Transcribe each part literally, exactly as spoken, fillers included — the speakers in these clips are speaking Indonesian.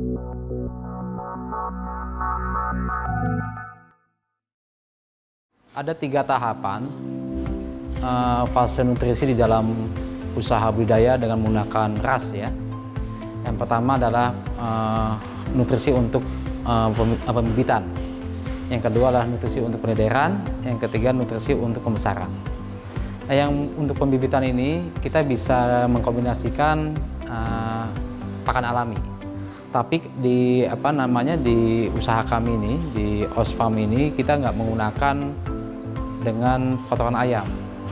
Ada tiga tahapan uh, fase nutrisi di dalam usaha budidaya dengan menggunakan R A S ya. Yang pertama adalah uh, nutrisi untuk uh, pembibitan. Yang kedua adalah nutrisi untuk penederan. Yang ketiga nutrisi untuk pembesaran. Nah, yang untuk pembibitan ini kita bisa mengkombinasikan uh, pakan alami. Tapi di apa namanya di usaha kami ini di Osfarm ini kita nggak menggunakan dengan kotoran ayam.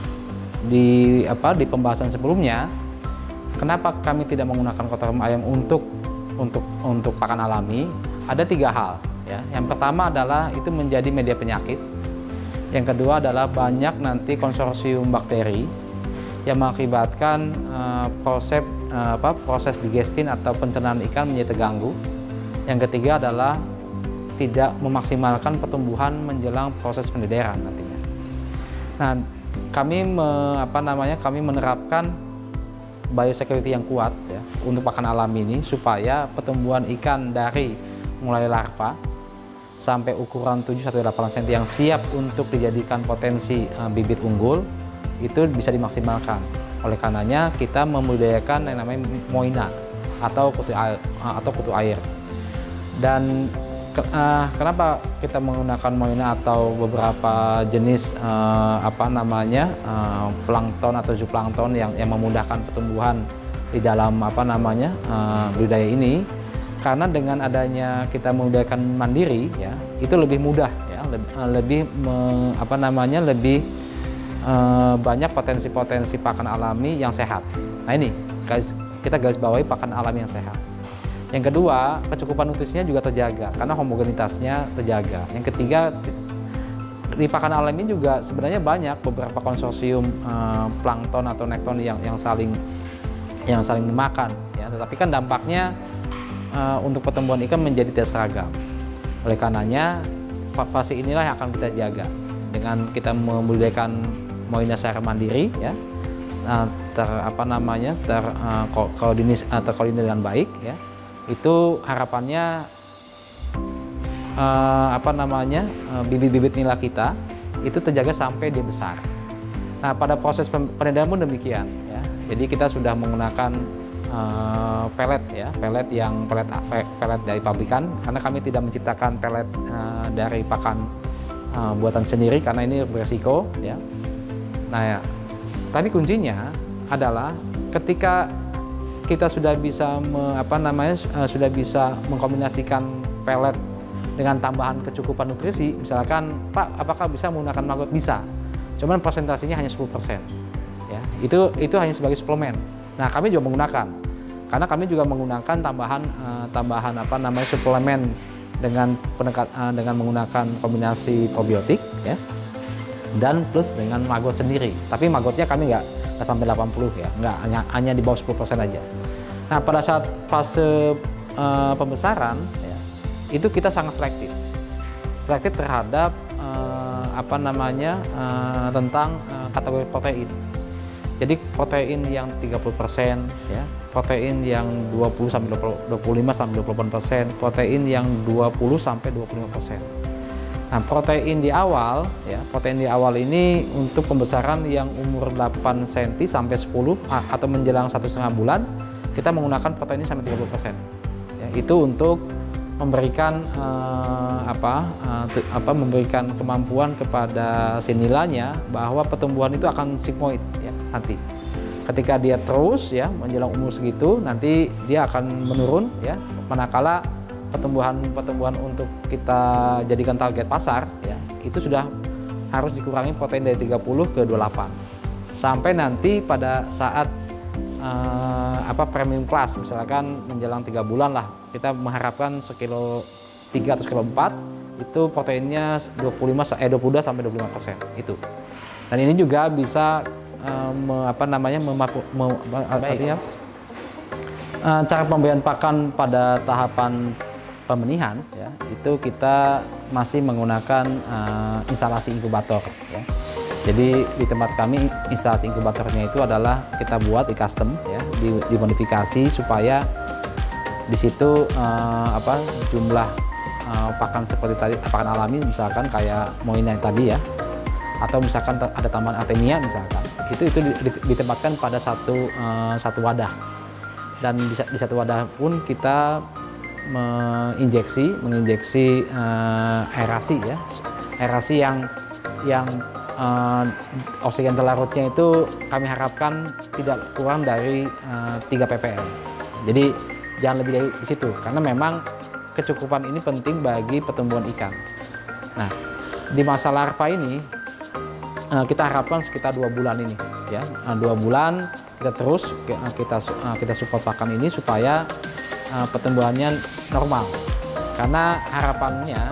Di apa di pembahasan sebelumnya, kenapa kami tidak menggunakan kotoran ayam untuk untuk untuk pakan alami? Ada tiga hal ya. Yang pertama adalah itu menjadi media penyakit. Yang kedua adalah banyak nanti konsorsium bakteri yang mengakibatkan uh, proses uh, apa proses digestin atau pencernaan ikan menjadi terganggu. Yang ketiga adalah tidak memaksimalkan pertumbuhan menjelang proses pendederan nantinya. Nah, kami me, apa namanya kami menerapkan biosecurity yang kuat ya untuk pakan alami ini supaya pertumbuhan ikan dari mulai larva sampai ukuran tujuh sampai delapan sentimeter yang siap untuk dijadikan potensi uh, bibit unggul itu bisa dimaksimalkan. Oleh karenanya kita membudidayakan yang namanya moina atau kutu air, uh, atau kutu air. Dan Ke, uh, kenapa kita menggunakan moina atau beberapa jenis uh, apa namanya uh, plankton atau zooplankton yang yang memudahkan pertumbuhan di dalam apa namanya uh, budidaya ini? Karena dengan adanya kita membudidayakan mandiri ya itu lebih mudah ya lebih, uh, lebih me, apa namanya lebih uh, banyak potensi-potensi pakan alami yang sehat. Nah ini guys kita garis bawahi pakan alami yang sehat. Yang kedua, kecukupan nutrisinya juga terjaga karena homogenitasnya terjaga. Yang ketiga, di pakan alami juga sebenarnya banyak beberapa konsorsium uh, plankton atau nekton yang yang saling yang saling dimakan ya. Tetapi kan dampaknya uh, untuk pertumbuhan ikan menjadi tidak seragam. Oleh karenanya, fase inilah yang akan kita jaga dengan kita membudidayakan moina secara mandiri ya. Nah, ter apa namanya? ter uh, koordinasi uh, terkoordinir dengan baik ya. Itu harapannya uh, apa namanya bibit-bibit uh, nila kita itu terjaga sampai dia besar. Nah pada proses penedaran pun demikian ya. Jadi kita sudah menggunakan uh, pelet ya, pelet yang pelet pelet dari pabrikan karena kami tidak menciptakan pelet uh, dari pakan uh, buatan sendiri karena ini beresiko ya. Nah ya, tapi kuncinya adalah ketika kita sudah bisa me, apa namanya uh, sudah bisa mengkombinasikan pelet dengan tambahan kecukupan nutrisi, misalkan Pak apakah bisa menggunakan maggot? Bisa, cuman presentasinya hanya sepuluh persen ya, itu itu hanya sebagai suplemen. Nah kami juga menggunakan karena kami juga menggunakan tambahan uh, tambahan apa namanya suplemen dengan penekat uh, dengan menggunakan kombinasi probiotik ya dan plus dengan maggot sendiri, tapi maggotnya kami nggak sampai delapan puluh ya, nggak, hanya, hanya di bawah sepuluh persen aja. Nah pada saat fase uh, pembesaran ya, itu kita sangat selektif selektif terhadap uh, apa namanya uh, tentang uh, kategori protein. Jadi protein yang tiga puluh persen ya, protein yang dua puluh sampai dua puluh lima sampai dua puluh delapan persen, protein yang dua puluh sampai dua puluh lima persen. Nah, protein di awal ya, protein di awal ini untuk pembesaran yang umur delapan sentimeter sampai sepuluh atau menjelang satu setengah bulan, kita menggunakan protein ini sampai tiga puluh persen. Ya, itu untuk memberikan uh, apa uh, apa memberikan kemampuan kepada si nilanya bahwa pertumbuhan itu akan sigmoid ya, nanti. Ketika dia terus ya menjelang umur segitu, nanti dia akan menurun ya, manakala pertumbuhan-pertumbuhan untuk kita jadikan target pasar ya itu sudah harus dikurangi protein dari tiga puluh ke dua puluh delapan sampai nanti pada saat uh, apa premium class misalkan menjelang tiga bulan lah kita mengharapkan sekilo tiga atau sekilo empat itu proteinnya dua puluh lima eh dua puluh dua sampai dua puluh lima persen itu. Dan ini juga bisa uh, me, apa namanya memapu, me, artinya uh, cara pemberian pakan pada tahapan pembenihan ya itu kita masih menggunakan uh, instalasi inkubator ya. Jadi di tempat kami instalasi inkubatornya itu adalah kita buat di custom ya, di, dimodifikasi supaya Di situ uh, apa jumlah uh, pakan seperti tadi, pakan alami misalkan kayak moina yang tadi ya, atau misalkan ada tambahan artemia misalkan, itu itu ditempatkan pada satu uh, satu wadah. Dan di, di satu wadah pun kita menginjeksi menginjeksi uh, aerasi ya, aerasi yang yang uh, oksigen telarutnya itu kami harapkan tidak kurang dari uh, tiga ppm. Jadi jangan lebih dari situ, karena memang kecukupan ini penting bagi pertumbuhan ikan. Nah, di masa larva ini uh, kita harapkan sekitar dua bulan ini ya, uh, dua bulan kita terus kita kita support pakan ini supaya uh, pertumbuhannya normal, karena harapannya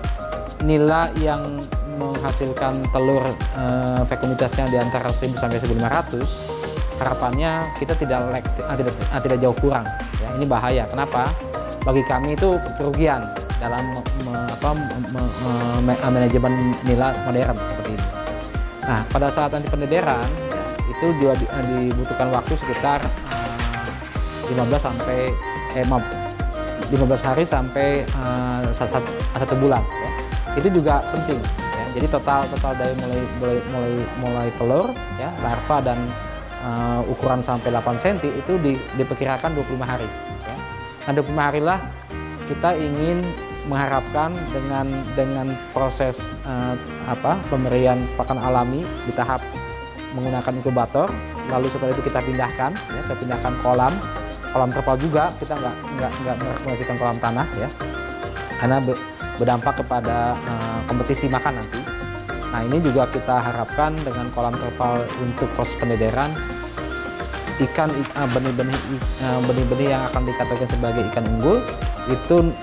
nila yang menghasilkan telur uh, fekunitasnya di antara seribu sampai seribu lima ratus, harapannya kita tidak lek, uh, tidak, uh, tidak jauh kurang ya. Ini bahaya, kenapa? Bagi kami itu kerugian dalam me, apa, me, me, me, manajemen nila modern seperti ini. Nah, pada saat nanti pendederan itu juga dibutuhkan waktu sekitar uh, lima belas sampai eh maaf, lima belas hari sampai uh, satu, satu bulan ya. Itu juga penting ya. Jadi total total dari mulai mulai mulai mulai telur ya, larva dan uh, ukuran sampai delapan sentimeter itu di, diperkirakan dua puluh lima hari ya. Nah, dua puluh lima hari lah kita ingin mengharapkan dengan dengan proses uh, apa pemberian pakan alami di tahap menggunakan inkubator, lalu setelah itu kita pindahkan ya, kita pindahkan kolam kolam terpal juga, kita nggak nggak nggak merekomendasikan kolam tanah ya, karena be, berdampak kepada uh, kompetisi makan nanti. Nah, ini juga kita harapkan dengan kolam terpal untuk proses pendederan ikan uh, benih-benih uh, benih-benih yang akan dikatakan sebagai ikan unggul itu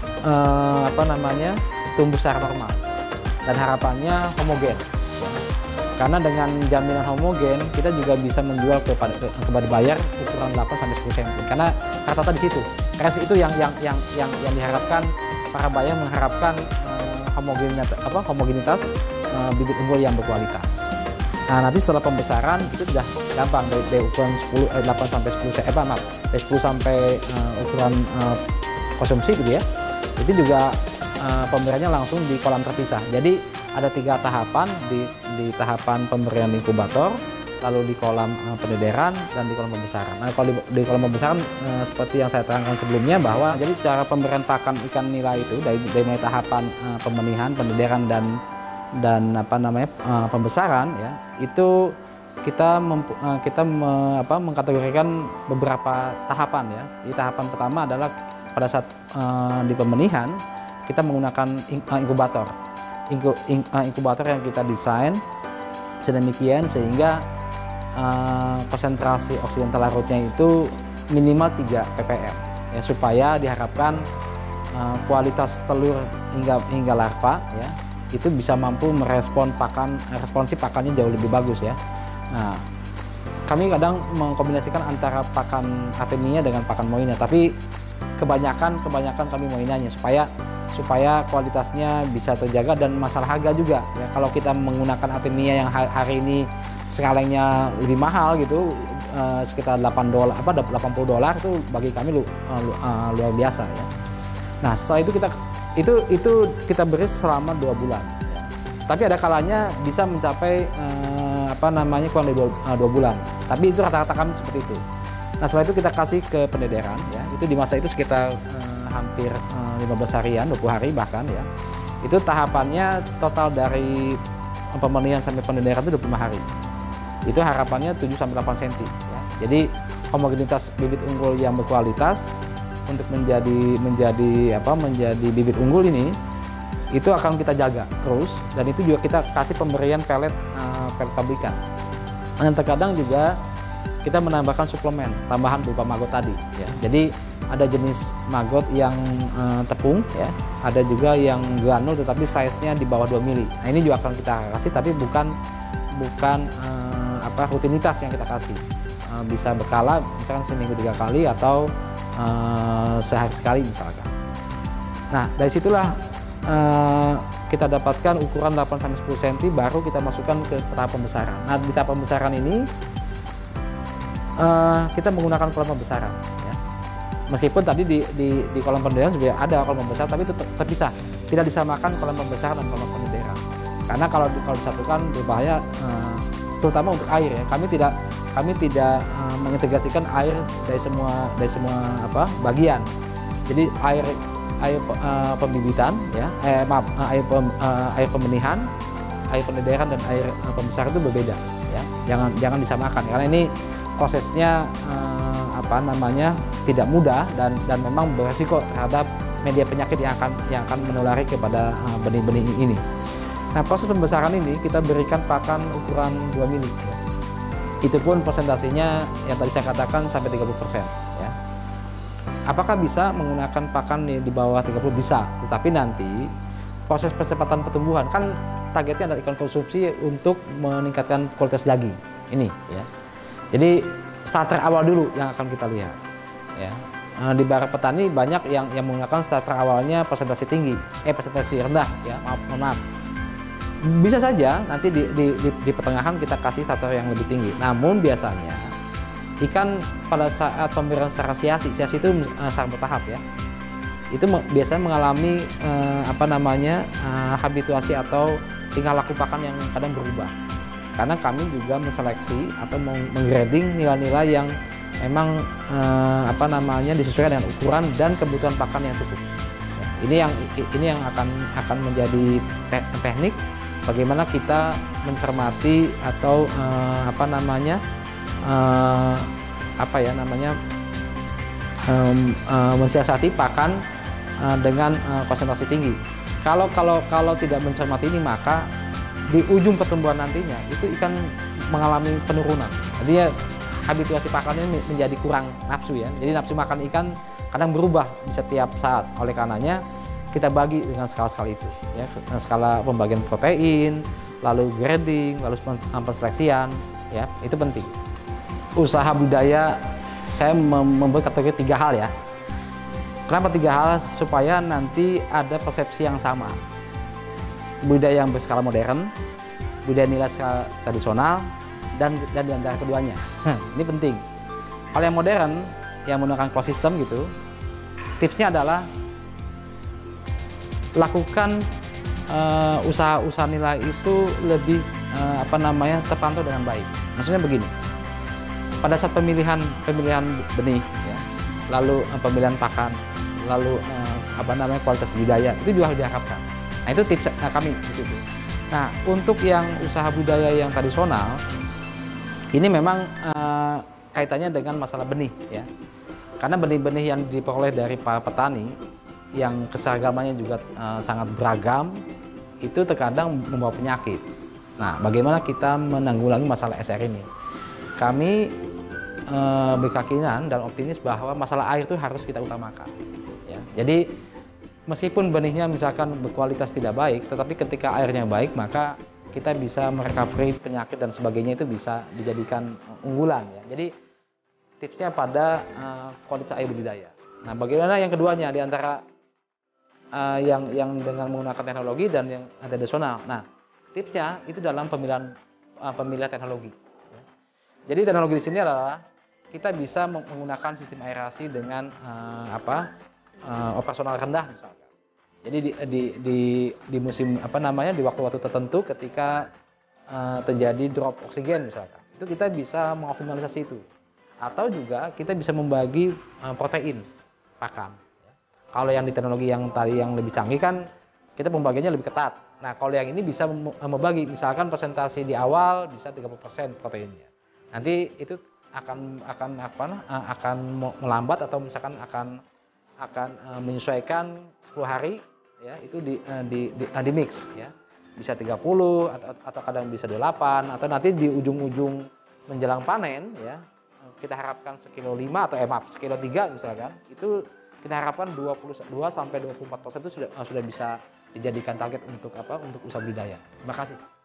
uh, apa namanya tumbuh secara normal dan harapannya homogen. Karena dengan jaminan homogen kita juga bisa menjual kepada kepada buyer ukuran delapan sampai sepuluh sentimeter. Karena rata-rata di situ. Range itu yang yang yang yang yang diharapkan para buyer mengharapkan uh, homogenitas apa homogenitas uh, bibit unggul yang berkualitas. Nah, nanti setelah pembesaran itu sudah gampang dari, dari ukuran sepuluh, eh, delapan sampai sepuluh eh apa maaf, dari sepuluh sampai uh, ukuran uh, konsumsi gitu ya. Itu juga uh, pemberiannya langsung di kolam terpisah. Jadi ada tiga tahapan, di, di tahapan pemberian inkubator, lalu di kolam uh, pendederan, dan di kolam pembesaran. Nah, kalau di, di kolam pembesaran uh, seperti yang saya terangkan sebelumnya bahwa jadi cara pemberian pakan ikan nila itu dari, dari mulai tahapan uh, pembenihan, pendederan dan dan apa namanya uh, pembesaran ya, itu kita mempu, uh, kita me, apa, mengkategorikan beberapa tahapan ya. Di tahapan pertama adalah pada saat uh, di pembenihan kita menggunakan in, uh, inkubator. Inkubator yang kita desain sedemikian sehingga uh, konsentrasi oksigen telarutnya itu minimal tiga ppm ya, supaya diharapkan uh, kualitas telur hingga hingga larva ya itu bisa mampu merespon pakan, responsif pakannya jauh lebih bagus ya. Nah, kami kadang mengkombinasikan antara pakan artemia dengan pakan moina, tapi kebanyakan kebanyakan kami moinanya supaya supaya kualitasnya bisa terjaga dan masalah harga juga ya. Kalau kita menggunakan artemia yang hari ini skalanya lebih mahal gitu, uh, sekitar delapan dolar apa delapan puluh dolar itu bagi kami lu, uh, lu, uh, luar biasa ya. Nah, setelah itu kita itu itu kita beri selama dua bulan ya. Tapi ada kalanya bisa mencapai uh, apa namanya kurang dari dua, uh, dua bulan, tapi itu rata-rata kami seperti itu. Nah, setelah itu kita kasih ke pendederan ya, itu di masa itu sekitar uh, hampir uh, lima belas harian, dua puluh hari bahkan ya. Itu tahapannya total dari pembenihan sampai pendederan itu dua puluh lima hari. Itu harapannya tujuh sampai delapan sentimeter ya. Jadi homogenitas bibit unggul yang berkualitas untuk menjadi menjadi apa menjadi bibit unggul ini itu akan kita jaga terus, dan itu juga kita kasih pemberian pelet uh, pelet pabrikan. Dan terkadang juga kita menambahkan suplemen tambahan berupa maggot tadi ya. Jadi ada jenis maggot yang uh, tepung ya, ada juga yang granul tetapi size-nya di bawah dua mili. Nah, ini juga akan kita kasih, tapi bukan bukan uh, apa rutinitas yang kita kasih. Uh, bisa berkala, misalkan seminggu tiga kali atau uh, sehari sekali misalkan. Nah, dari situlah uh, kita dapatkan ukuran delapan sampai sepuluh sentimeter, baru kita masukkan ke tahap pembesaran. Nah, di tahap pembesaran ini uh, kita menggunakan kolam pembesaran ya. Meskipun tadi di, di, di kolam pemeliharaan juga ada kolam pembesaran, tapi itu terpisah, tidak disamakan kolam pembesaran dan kolam pemeliharaan. Karena kalau kalau disatukan berbahaya, eh, terutama untuk air ya. Kami tidak kami tidak eh, mengintegrasikan air dari semua dari semua apa bagian. Jadi air air eh, pembibitan ya, eh, maaf air pem, eh, air pembenihan, air pemeliharaan dan air eh, pembesaran itu berbeda ya. Jangan jangan disamakan karena ini prosesnya eh, apa namanya tidak mudah dan dan memang beresiko terhadap media penyakit yang akan yang akan menulari kepada benih-benih uh, ini. Nah, proses pembesaran ini kita berikan pakan ukuran dua mili. Ya. Itu pun persentasenya yang tadi saya katakan sampai tiga puluh persen. Ya. Apakah bisa menggunakan pakan di bawah tiga puluh? Bisa, tetapi nanti proses percepatan pertumbuhan kan targetnya adalah ikan konsumsi untuk meningkatkan kualitas daging. Ini ya. Jadi starter awal dulu yang akan kita lihat. Ya. Di para petani banyak yang yang menggunakan starter awalnya persentase tinggi, eh persentase rendah ya, maaf, maaf. Bisa saja nanti di, di, di, di pertengahan kita kasih starter yang lebih tinggi. Namun biasanya ikan pada saat pemberian secara siasi, siasi itu uh, secara bertahap ya, itu biasanya mengalami uh, apa namanya uh, habituasi atau tingkah laku pakan yang kadang berubah. Karena kami juga menseleksi atau menggrading nilai-nilai yang memang eh, apa namanya disesuaikan dengan ukuran dan kebutuhan pakan yang cukup. Ya, ini yang ini yang akan akan menjadi te teknik bagaimana kita mencermati atau eh, apa namanya eh, apa ya namanya eh, eh, mensiasati pakan eh, dengan eh, konsentrasi tinggi. Kalau kalau kalau tidak mencermati ini maka di ujung pertumbuhan nantinya itu ikan mengalami penurunan. Jadi ya habituasi pakannya menjadi kurang nafsu ya. Jadi nafsu makan ikan kadang berubah di setiap saat. Oleh karenanya kita bagi dengan skala-skala itu ya. Skala pembagian protein, lalu grading, lalu penseleksian ya. Itu penting. Usaha budidaya saya membuat kategori tiga hal ya. Kenapa tiga hal? Supaya nanti ada persepsi yang sama. Budidaya yang berskala modern, budidaya nilai skala tradisional, dan dan di antara keduanya. Ini penting. Kalau yang modern yang menggunakan closed system gitu, tipsnya adalah lakukan usaha-usaha uh, nilai itu lebih uh, apa namanya terpantau dengan baik. Maksudnya begini. Pada saat pemilihan pemilihan benih, ya, lalu uh, pemilihan pakan, lalu uh, apa namanya kualitas budidaya itu juga harus diharapkan. Nah itu tips nah, kami di situ. Nah untuk yang usaha budaya yang tradisional ini memang uh, kaitannya dengan masalah benih ya. Karena benih-benih yang diperoleh dari para petani yang keseragamannya juga uh, sangat beragam itu terkadang membawa penyakit. Nah, bagaimana kita menanggulangi masalah S R ini? Kami uh, berkeyakinan dan optimis bahwa masalah air itu harus kita utamakan. Ya. Jadi meskipun benihnya misalkan berkualitas tidak baik, tetapi ketika airnya baik maka kita bisa merecovery penyakit dan sebagainya itu bisa dijadikan unggulan ya. Jadi tipsnya pada uh, kualitas air budidaya. Nah, bagaimana yang keduanya di antara uh, yang yang dengan menggunakan teknologi dan yang tradisional. Nah, tipsnya itu dalam pemilihan uh, pemilihan teknologi. Ya. Jadi teknologi di sini adalah kita bisa menggunakan sistem aerasi dengan uh, apa uh, operasional rendah misalkan. Jadi di, di, di, di musim apa namanya di waktu-waktu tertentu ketika uh, terjadi drop oksigen misalkan, itu kita bisa mengoptimalisasi itu. Atau juga kita bisa membagi uh, protein pakan. Kalau yang di teknologi yang tadi yang lebih canggih kan kita pembagiannya lebih ketat. Nah kalau yang ini bisa membagi misalkan persentase di awal bisa tiga puluh persen proteinnya. Nanti itu akan akan apa akan melambat atau misalkan akan akan uh, menyesuaikan sepuluh hari ya itu di uh, di, di, uh, di mix ya. Bisa tiga puluh atau, atau kadang bisa delapan atau nanti di ujung-ujung menjelang panen ya kita harapkan sekilo lima atau eh maaf sekilo tiga misalkan itu kita harapkan dua puluh dua sampai dua puluh empat persen itu sudah uh, sudah bisa dijadikan target untuk apa untuk usaha budidaya. Terima kasih.